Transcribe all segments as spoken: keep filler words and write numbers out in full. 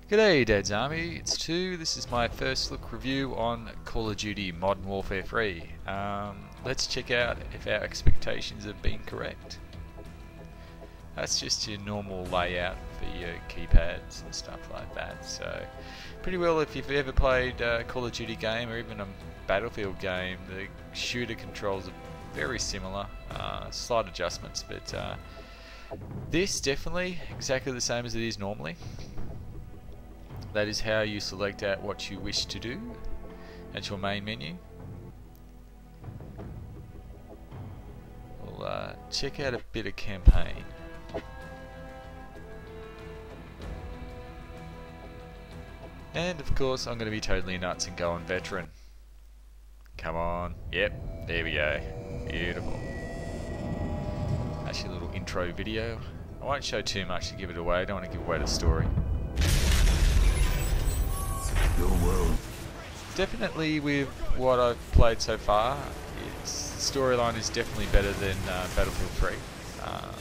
G'day Dad's Army, it's two. This is my first look review on Call of Duty Modern Warfare three. Um, let's check out if our expectations have been correct. That's just your normal layout for your keypads and stuff like that. So, pretty well if you've ever played a Call of Duty game or even a Battlefield game, the shooter controls are very similar. Uh, slight adjustments, but uh, this definitely exactly the same as it is normally. That is how you select out what you wish to do at your main menu. We'll uh, check out a bit of campaign. And of course I'm going to be totally nuts and go on veteran. Come on. Yep, there we go. Beautiful. That's your little intro video. I won't show too much to give it away. I don't want to give away the story. Your world. Definitely with what I've played so far, its storyline is definitely better than uh, Battlefield three. Uh,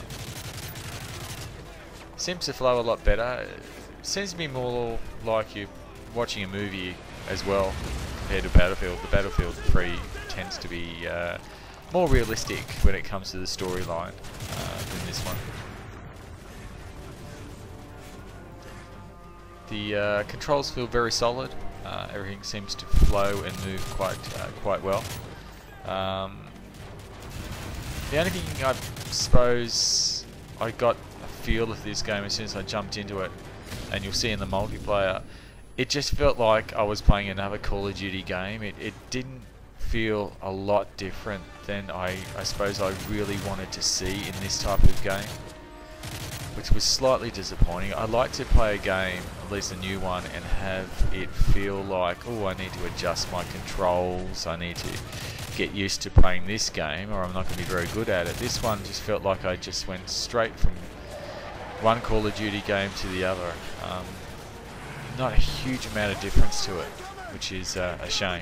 seems to flow a lot better. It seems to be more like you're watching a movie as well compared to Battlefield. The Battlefield three tends to be uh, more realistic when it comes to the storyline uh, than this one. The uh, controls feel very solid. Uh, everything seems to flow and move quite uh, quite well. Um, the only thing I suppose I got a feel of this game as soon as I jumped into it, and you'll see in the multiplayer, it just felt like I was playing another Call of Duty game. It, it didn't feel a lot different than I, I suppose I really wanted to see in this type of game, which was slightly disappointing. I like to play a game, at least a new one, and have it feel like, oh, I need to adjust my controls, I need to get used to playing this game, or I'm not going to be very good at it. This one just felt like I just went straight from one Call of Duty game to the other. Um, not a huge amount of difference to it, which is uh, a shame.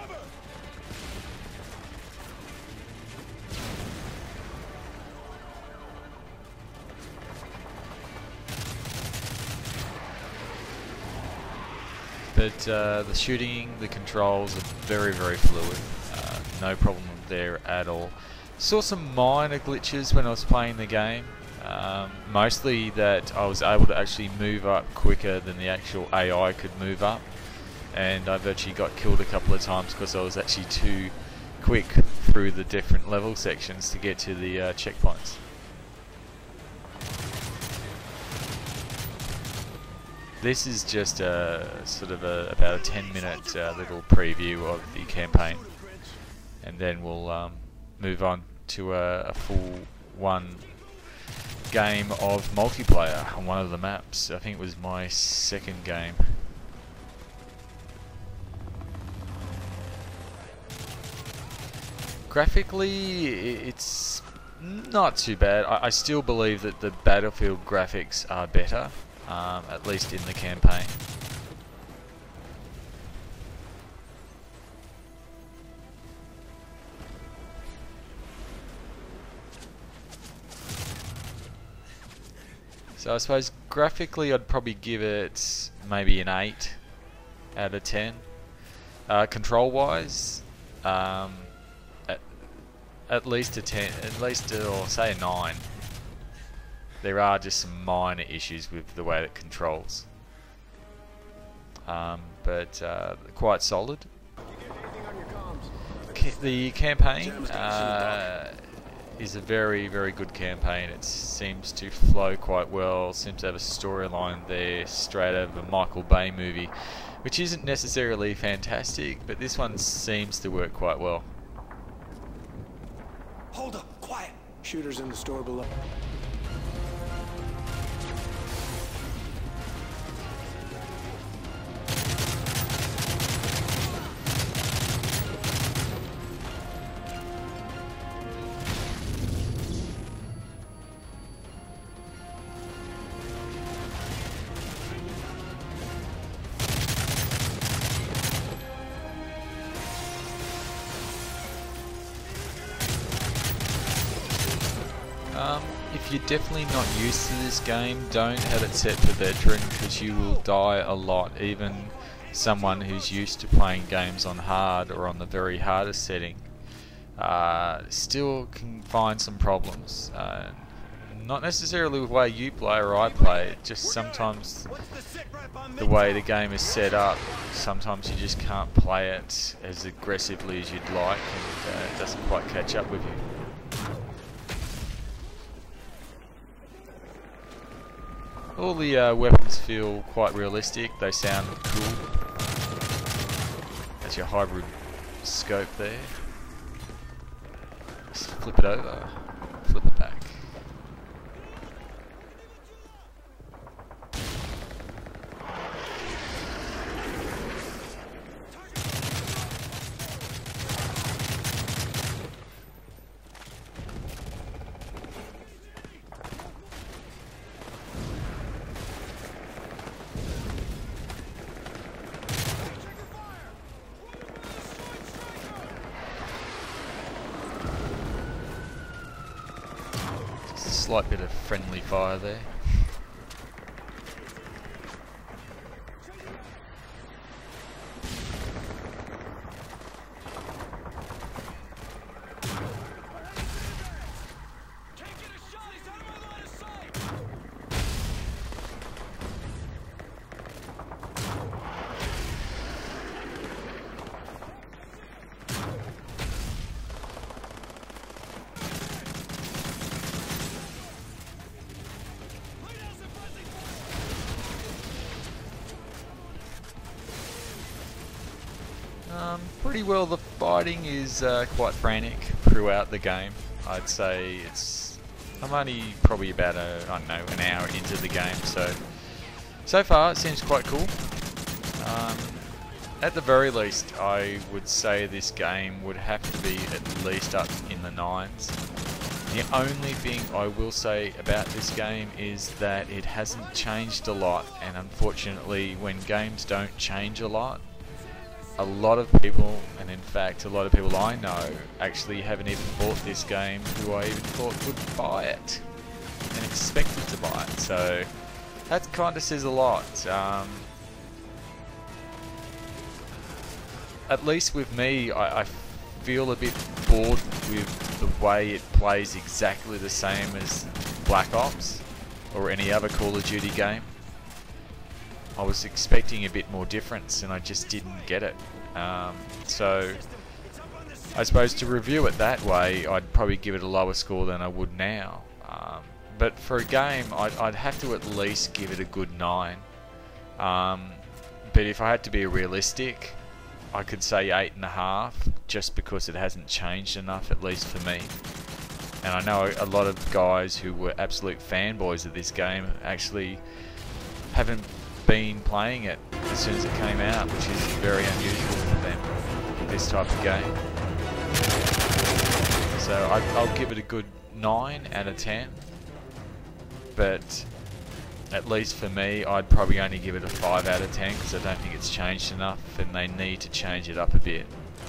But uh, the shooting, the controls are very, very fluid. Uh, no problem there at all. Saw some minor glitches when I was playing the game. Um, mostly that I was able to actually move up quicker than the actual A I could move up. And I've actually got killed a couple of times because I was actually too quick through the different level sections to get to the uh, checkpoints. This is just a sort of a, about a ten minute uh, little preview of the campaign, and then we'll um, move on to a, a full one game of multiplayer on one of the maps. I think it was my second game. Graphically, it's not too bad. I, I still believe that the Battlefield graphics are better. Um, at least in the campaign. So I suppose graphically I'd probably give it maybe an eight out of ten. Uh, control wise, um, at, at least a ten, at least a, or say a nine. There are just some minor issues with the way it controls, um, but uh, quite solid. Ca the campaign uh, is a very, very good campaign. It seems to flow quite well, seems to have a storyline there straight out of a Michael Bay movie, which isn't necessarily fantastic, but this one seems to work quite well. Hold up, quiet. Shooters in the store below. Um, if you're definitely not used to this game, don't have it set for veteran, because you will die a lot. Even someone who's used to playing games on hard or on the very hardest setting uh, still can find some problems. Uh, not necessarily the way you play or I play, it just sometimes the way the game is set up, sometimes you just can't play it as aggressively as you'd like, and uh, it doesn't quite catch up with you. All the uh, weapons feel quite realistic, they sound cool. That's your hybrid scope there. Just flip it over, flip it back. Slight bit of friendly fire there. Um, pretty well, the fighting is uh, quite frantic throughout the game. I'd say it's... I'm only probably about a, I don't know, an hour into the game, so... So far it seems quite cool. Um, at the very least, I would say this game would have to be at least up in the nines. The only thing I will say about this game is that it hasn't changed a lot, and unfortunately when games don't change a lot, a lot of people, and in fact a lot of people I know, actually haven't even bought this game who I even thought would buy it and expected to buy it. So that kind of says a lot. Um, at least with me, I, I feel a bit bored with the way it plays exactly the same as Black Ops or any other Call of Duty game. I was expecting a bit more difference and I just didn't get it. Um, so I suppose to review it that way, I'd probably give it a lower score than I would now. Um, but for a game, I'd, I'd have to at least give it a good nine. Um, but if I had to be realistic, I could say eight and a half, just because it hasn't changed enough, at least for me. And I know a lot of guys who were absolute fanboys of this game actually haven't been playing it as soon as it came out, which is very unusual for them, this type of game. So I, I'll give it a good nine out of ten, but at least for me, I'd probably only give it a five out of ten, because I don't think it's changed enough and they need to change it up a bit.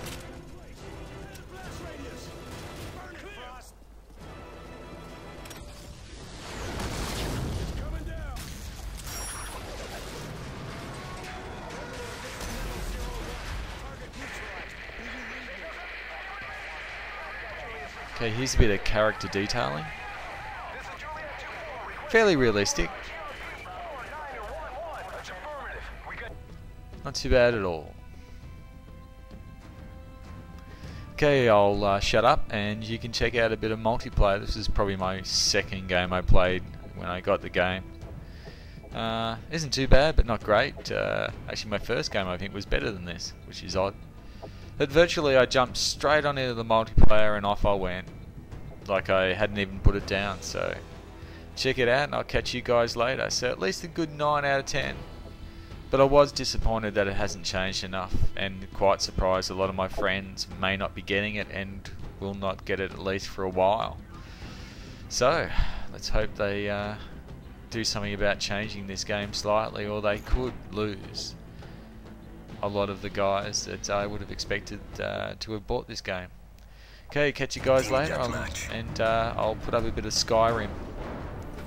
Okay, here's a bit of character detailing. Fairly realistic. Not too bad at all. Okay, I'll uh, shut up and you can check out a bit of multiplayer. This is probably my second game I played when I got the game. Uh, isn't too bad, but not great. Uh, actually, my first game I think was better than this, which is odd. But virtually I jumped straight on into the multiplayer and off I went, like I hadn't even put it down. So check it out and I'll catch you guys later. So at least a good nine out of ten. But I was disappointed that it hasn't changed enough, and quite surprised a lot of my friends may not be getting it and will not get it at least for a while. So let's hope they uh, do something about changing this game slightly, or they could lose a lot of the guys that I would have expected uh, to have bought this game. Okay, catch you guys later, I'll, and uh, I'll put up a bit of Skyrim.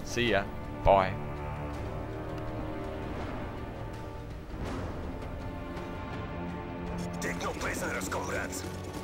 See ya. Bye. Take no prisoners, comrades.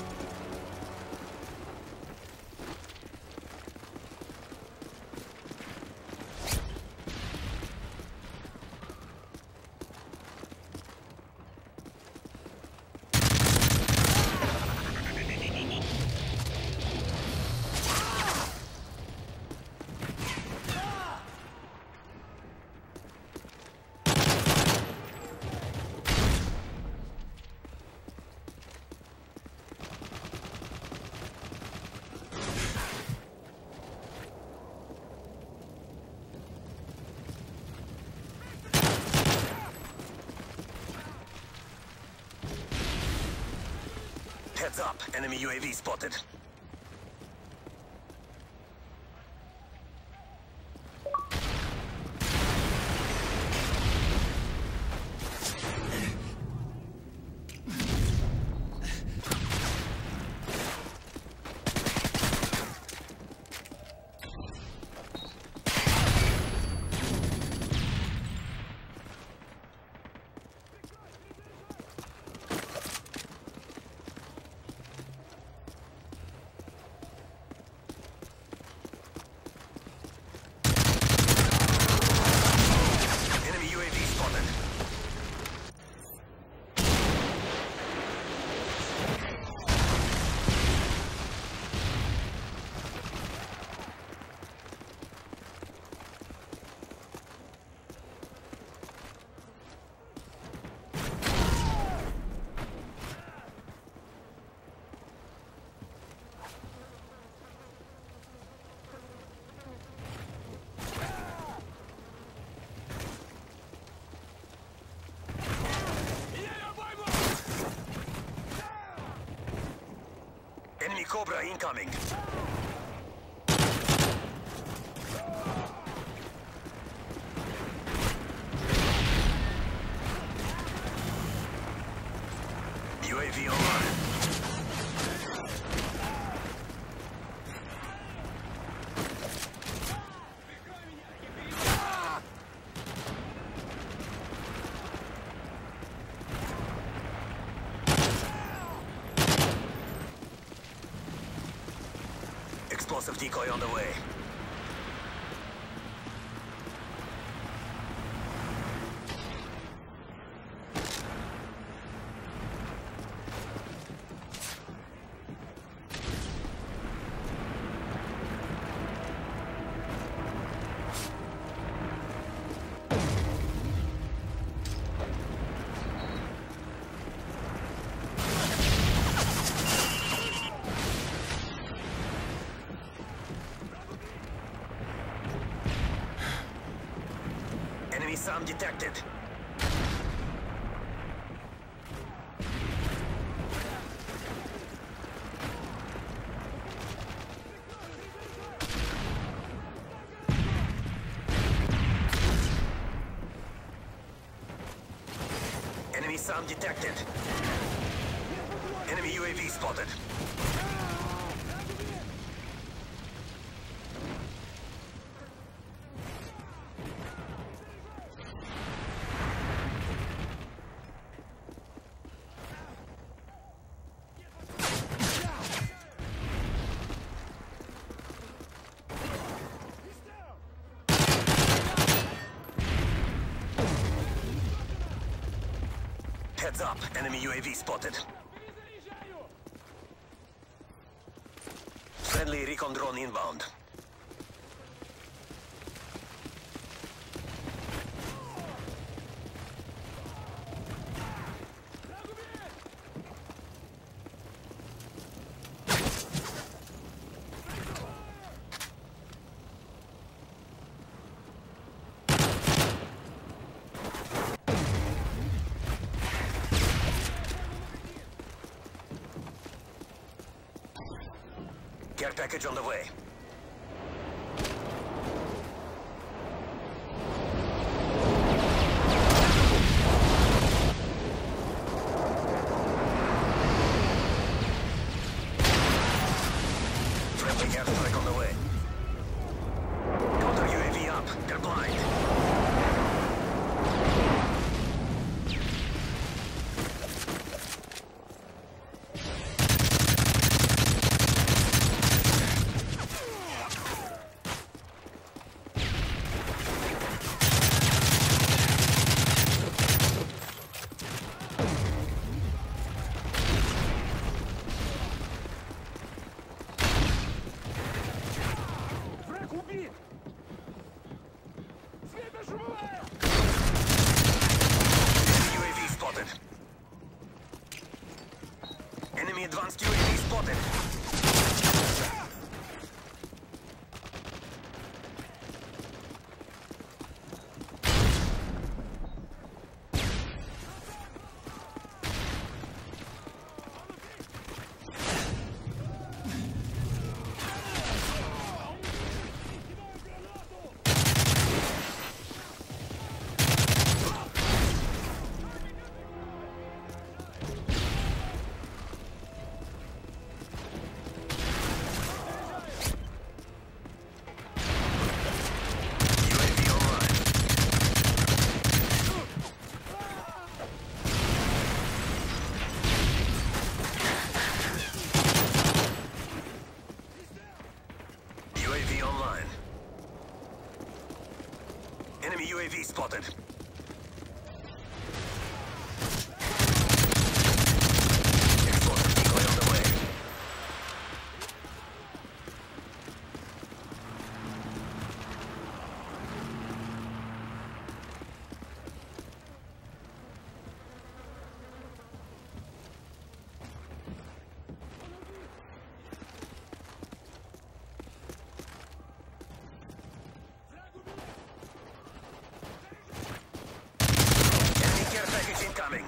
Heads up, enemy U A V spotted. Enemy Cobra incoming. U A V online. Explosive decoy on the way. Enemy SAM detected. Enemy SAM detected. Enemy U A V spotted. Heads up, enemy U A V spotted. Friendly recon drone inbound. Care package on the way. Friendly airstrike on the way. Counter U A V up. U A V spotted. Enemy advanced U A V spotted. U A V online. Enemy U A V spotted. Explosive decoy on the way. Enemy care package incoming.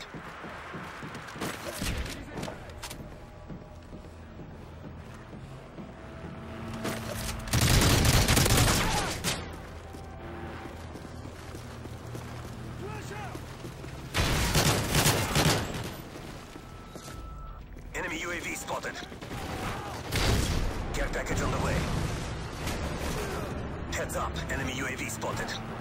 Enemy U A V spotted. Care package on the way. Heads up, enemy U A V spotted.